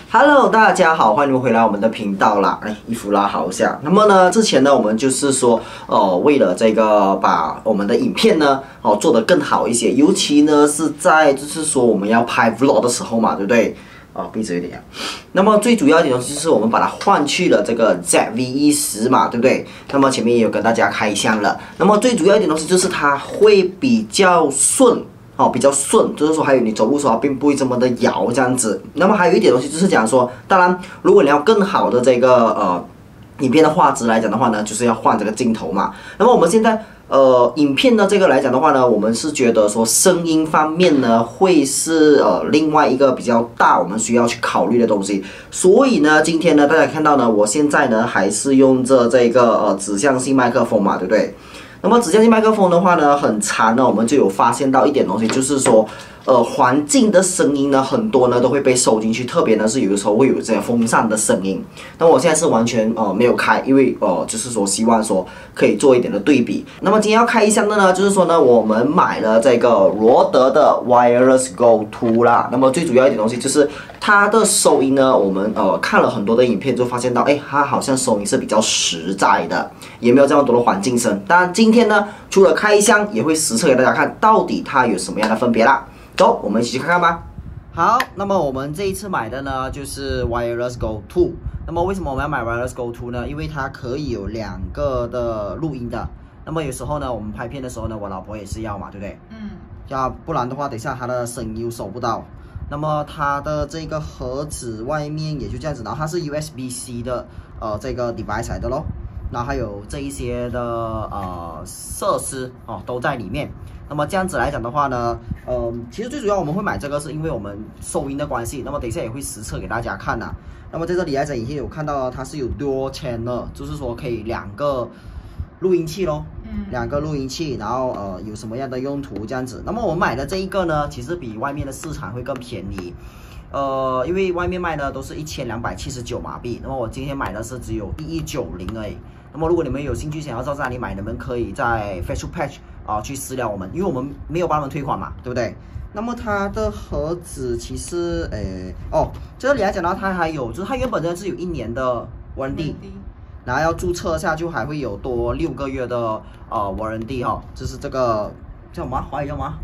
Hello， 大家好，欢迎回来我们的频道啦。衣服拉好一下。那么呢，之前呢，我们就是说，为了这个把我们的影片呢，做得更好一些，尤其呢是在就是说我们要拍 vlog 的时候嘛，对不对？鼻子有点痒。那么最主要一点就是我们把它换去了这个 ZV-10嘛，对不对？那么前面也有跟大家开箱了。那么最主要一点东西就是它会比较顺。比较顺，就是说还有你走路的时候并不会这么的摇这样子。那么还有一点东西就是讲说，当然如果你要更好的这个影片的画质来讲的话呢，就是要换这个镜头嘛。那么我们现在影片的这个来讲的话呢，我们是觉得说声音方面呢会是另外一个比较大我们需要去考虑的东西。所以呢，今天呢大家看到呢，我现在呢还是用着这个指向性麦克风嘛，对不对？那么指向性麦克风的话呢，很长呢，我们就有发现到一点东西，就是说，环境的声音呢，很多呢都会被收进去，特别呢是有的时候会有这些风扇的声音。那我现在是完全没有开，因为就是说希望说可以做一点的对比。那么今天要开箱的呢，就是说呢，我们买了这个罗德的 Wireless Go 2啦。那么最主要一点东西就是它的收音呢，我们看了很多的影片就发现到，它好像收音是比较实在的，也没有这么多的环境声。当然今天呢，除了开箱，也会实测给大家看到底它有什么样的分别啦。走，我们一起去看看吧。好，那么我们这一次买的呢，就是 Wireless Go 2。那么为什么我们要买 Wireless Go 2呢？因为它可以有2个的录音的。那么有时候呢，我们拍片的时候呢，我老婆也是要嘛，对不对？要不然的话，等一下它的声音又收不到。那么它的这个盒子外面也就这样子，然后它是 USB-C 的这个 device 来的咯。然后还有这一些的设施都在里面。那么这样子来讲的话呢，其实最主要我们会买这个是因为我们收音的关系。那么等一下也会实测给大家看呐。那么在这里来讲，已经有看到它是有 Dual Channel， 就是说可以2个录音器咯，2个录音器，然后有什么样的用途这样子。那么我们买的这一个呢，其实比外面的市场会更便宜。因为外面卖的都是1279马币，那么我今天买的是只有1190而已。那么如果你们有兴趣想要到哪里买，你们可以在 Facebook Page 去私聊我们，因为我们没有帮他们退款嘛，对不对？那么它的盒子其实这里来讲呢，它还有就是它原本呢是有1年的 warranty， 然后要注册下就还会有多6个月的warranty 就是这个叫什么？华语叫什么？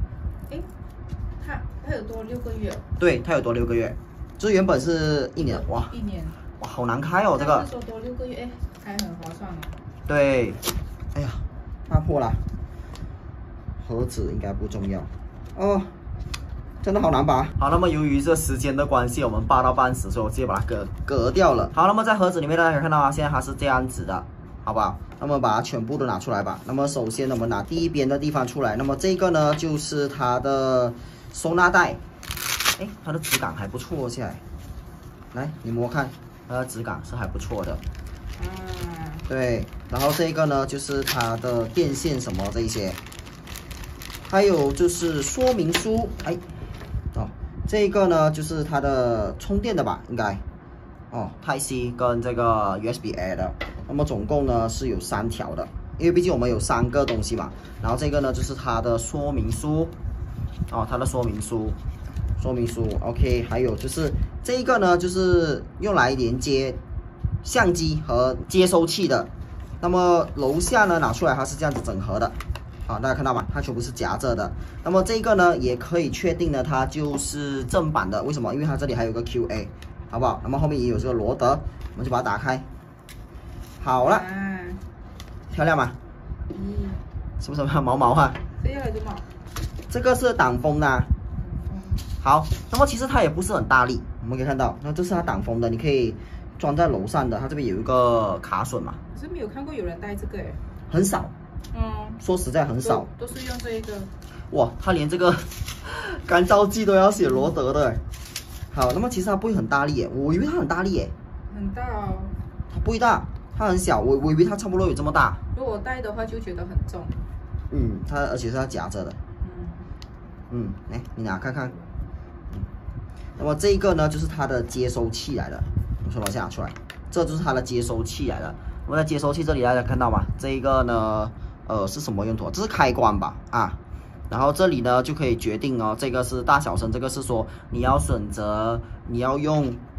它有多6个月？对， 它有多6个月，就是原本是1年，哇 ，1年， 哇，好难开哦，这个。 是说多6个月，还很划算哦。 对，哎呀，它破了，盒子应该不重要哦，真的好难拔。好，那么由于这时间的关系，我们拔到半死，所以我直接把它割掉了。好，那么在盒子里面大家可以看到现在它是这样子的，好不好？那么把它全部都拿出来吧。那么首先我们拿第一边的地方出来，那么这个呢就是它的收纳袋，它的质感还不错，现在，来你摸看，它的质感是还不错的。对，然后这个呢就是它的电线什么这一些，还有就是说明书，这个呢就是它的充电的吧，应该，Type C 跟这个 USB-A 的，那么总共呢是有3条的，因为毕竟我们有3个东西嘛。然后这个呢就是它的说明书，它的说明书 ，OK， 还有就是这个呢就是用来连接相机和接收器的。那么楼下呢拿出来它是这样子整合的，大家看到吗？它全部是夹着的。那么这个呢也可以确定呢它就是正版的，为什么？因为它这里还有个 QA， 好不好？那么后面也有这个罗德，我们就把它打开。好了，漂亮吗？是不是毛毛啊？这个是挡风的。好，那么其实它也不是很大力，我们可以看到，那这是它挡风的，你可以装在楼上的，它这边有一个卡榫嘛。 可是没有看过有人带这个很少。说实在很少， 都是用这一个。 哇，它连这个干燥剂都要写罗德的。好，那么其实它不会很大力耶，我以为它很大力耶。 很大哦。 它不会大，它很小，我以为它差不多有这么大。 如果我带的话就觉得很重。 它而且是它夹着的。来你拿看看。那么这一个呢，就是它的接收器来的。我先把它拿出来，这就是它的接收器来的。我们在接收器这里大家看到吗？这一个呢，是什么用途？这是开关吧？然后这里呢就可以决定哦，这个是大小声，这个是说你要选择你要用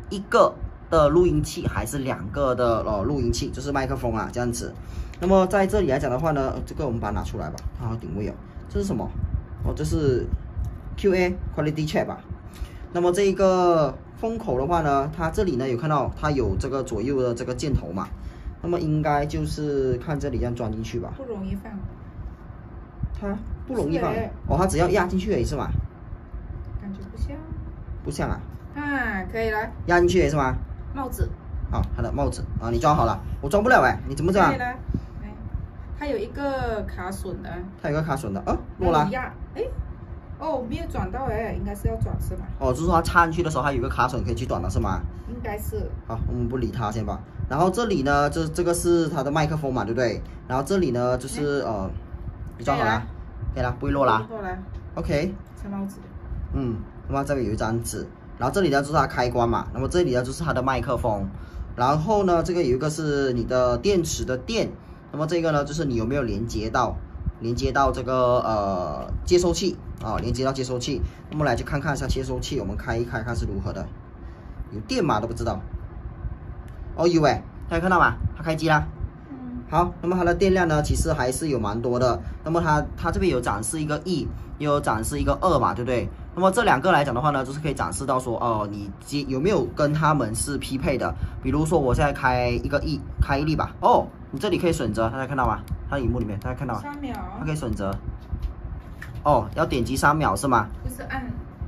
一个的录音器还是2个的录音器，就是麦克风啊这样子。那么在这里来讲的话呢，这个我们把它拿出来吧，它定位哦，这是什么？哦，这是 QA Quality Check 吧。那么这一个风口的话呢，它这里呢有看到它有这个左右的这个箭头嘛，那么应该就是看这里这样装进去吧。 不容易放。 它不容易放哦，它只要压进去而已是吗？ 感觉不像。 不像啊。 啊，可以了。 压进去而已是吗？ 帽子。 好，它的帽子啊，你装好了，我装不了哎，你怎么装？ 可以了。哎，它有一个卡榫的。 它有个卡榫的，落了。 哎，哦，没有转到哎，应该是要转是吗？ 哦，就是说它插进去的时候，它有个卡榫可以去转的是吗？ 应该是。 好，我们不理它先吧。然后这里呢，这个是它的麦克风嘛，对不对？然后这里呢，就是你装好了，可以了，不会落啦。 落了。 OK。 拆帽子。 那么这边有一张纸，然后这里呢就是它开关嘛，那么这里呢就是它的麦克风。然后呢，这个有一个是你的电池的电，那么这个呢就是你有没有连接到这个接收器啊，连接到接收器。那么来去看看一下接收器，我们开一开看是如何的，有电吗都不知道。哦有哎，大家看到吗？它开机啦。好，那么它的电量呢其实还是有蛮多的。那么它这边有展示一个1，也有展示一个2嘛，对不对？那么这2个来讲的话呢，就是可以展示到说，你有没有跟他们是匹配的？比如说我现在开一个1，开1粒吧。哦，你这里可以选择，大家看到吗？它的荧幕里面，大家看到吗 ？3秒。 它可以选择。哦，要点击3秒是吗？ 就是按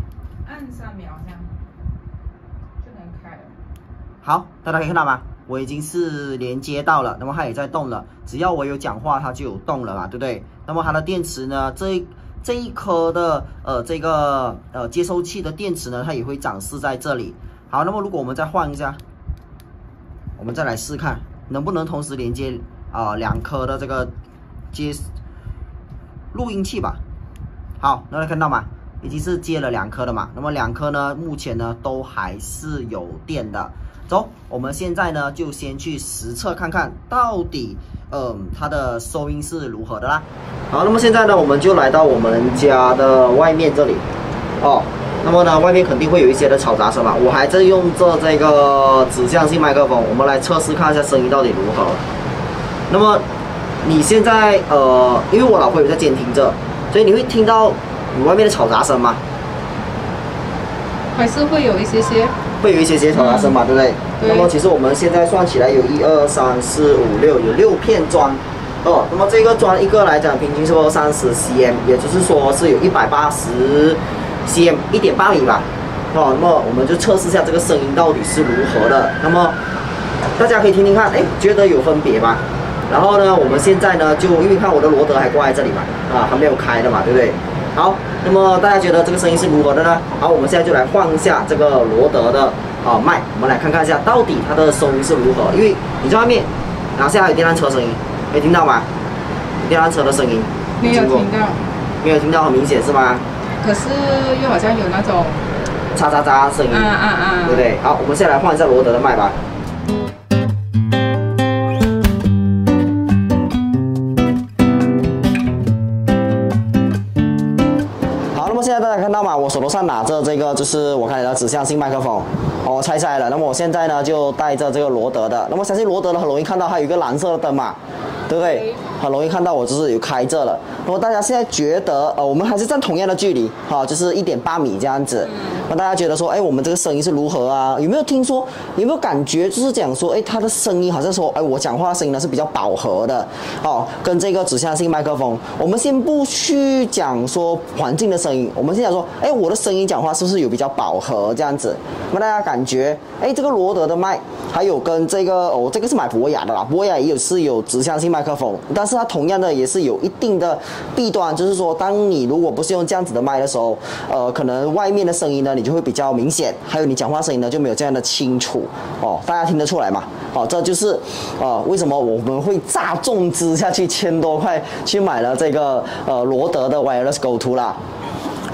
3秒这样就能开了。 好，大家可以看到吗？我已经是连接到了，那么它也在动了。只要我有讲话，它就有动了嘛，对不对？那么它的电池呢，这一颗的这个接收器的电池呢，它也会展示在这里。好，那么如果我们再换一下，我们再来试看能不能同时连接2颗的这个录音器吧。好，大家看到吗？已经是接了2颗的嘛。那么2颗呢，目前呢都还是有电的。走，我们现在呢就先去实测看看到底它的收音是如何的啦。好，那么现在呢我们就来到我们家的外面这里哦。那么呢外面肯定会有一些的嘈杂声嘛，我还在用这个指向性麦克风，我们来测试看一下声音到底如何。那么你现在因为我老婆有在监听着，所以你会听到你外面的嘈杂声吗？ 还是会有一些些。 会有一些嘈杂声嘛，对不对？那么其实我们现在算起来有1、2、3、4、5、6，有6片砖哦。那么这个砖一个来讲，平均是30 cm， 也就是说是有180 cm， 1.8米吧。哦，那么我们就测试一下这个声音到底是如何的。那么大家可以听听看，哎，觉得有分别吗？然后呢，我们现在呢就因为看我的罗德还挂在这里嘛，还没有开的嘛，对不对？好，那么大家觉得这个声音是如何的呢？好，我们现在就来换一下这个罗德的麦，我们来看看一下到底它的收音是如何。因为你在外面，然后现在有电单车声音，可以听到吗？电单车的声音没有听到， 没有听到，很明显是吗？ 可是又好像有那种喳喳喳声音，对不对？好，我们现在来换一下罗德的麦吧。现在大家看到吗？我手头上拿着这个就是我刚才的指向性麦克风，我拆下来了。那么我现在呢就带着这个罗德的。那么相信罗德的很容易看到它有一个蓝色的灯嘛，对不对？很容易看到我就是有开着了。那么大家现在觉得我们还是站同样的距离，就是1.8米这样子。那大家觉得说，哎，我们这个声音是如何啊？有没有听说？有没有感觉？就是讲说，哎，它的声音好像说，哎，我讲话的声音呢是比较饱和的，跟这个指向性麦克风。我们先不去讲说环境的声音，我们先讲说，哎，我的声音讲话是不是有比较饱和这样子？那么大家感觉，哎，这个罗德的麦，还有跟这个这个是买博雅的啦，博雅也是有指向性麦克风，但是它同样的也是有一定的弊端，就是说，当你如果不是用这样子的麦的时候，可能外面的声音呢你就会比较明显，还有你讲话声音呢就没有这样的清楚大家听得出来吗？这就是为什么我们会砸重资下去1000多块去买了这个罗德的 Wireless Go To 啦。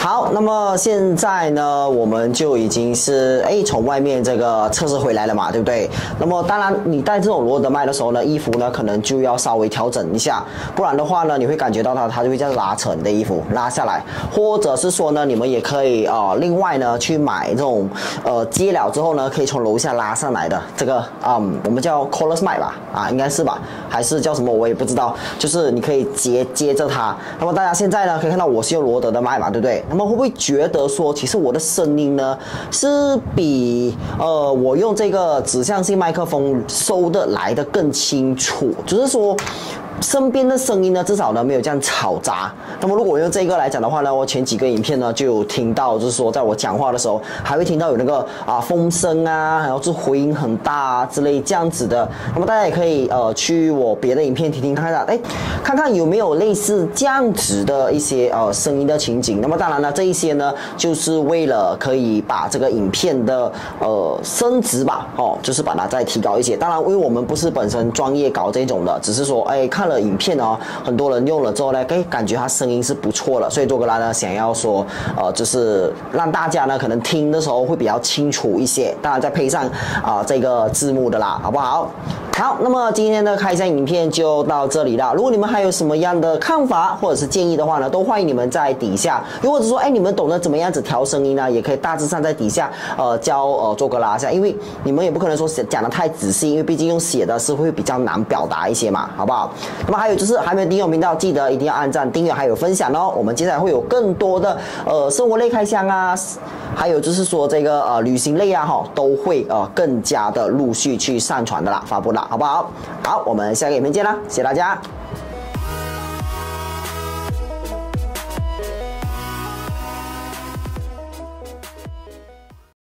好，那么现在呢，我们就已经是从外面这个测试回来了嘛，对不对？那么当然，你戴这种罗德麦的时候呢，衣服呢可能就要稍微调整一下，不然的话呢，你会感觉到它就会这样拉扯你的衣服拉下来，或者是说呢，你们也可以另外呢去买这种接了之后呢，可以从楼下拉上来的这个我们叫 collar smite 吧，应该是吧，还是叫什么我也不知道，就是你可以接着它。那么大家现在呢可以看到我是用罗德的麦嘛，对不对？那么会不会觉得说，其实我的声音呢是比我用这个指向性麦克风收的来的更清楚？就是说，身边的声音呢，至少呢没有这样嘈杂。那么如果我用这个来讲的话呢，我前几个影片呢就有听到，就是说在我讲话的时候，还会听到有那个风声啊，然后就回音很大啊之类这样子的。那么大家也可以去我别的影片听听看看，看看有没有类似这样子的一些声音的情景。那么当然了，这一些呢就是为了可以把这个影片的升值吧，就是把它再提高一些。当然，因为我们不是本身专业搞这种的，只是说看了影片很多人用了之后呢，感觉它声音是不错的，所以做哥拉呢想要说就是让大家呢可能听的时候会比较清楚一些，当然再配上这个字幕的啦，好不好？好，那么今天的开箱影片就到这里了。如果你们还有什么样的看法或者是建议的话呢，都欢迎你们在底下。又或者说，你们懂得怎么样子调声音呢，也可以大致上在底下教做哥拉一下，因为你们也不可能说讲得太仔细，因为毕竟用写的是会比较难表达一些嘛，好不好？那么还有就是还没有订阅我频道，记得一定要按赞、订阅还有分享哦。我们接下来会有更多的生活类开箱啊，还有就是说这个旅行类啊都会更加的陆续去上传的啦，发布啦，好不好？好，我们下个影片见啦，谢谢大家。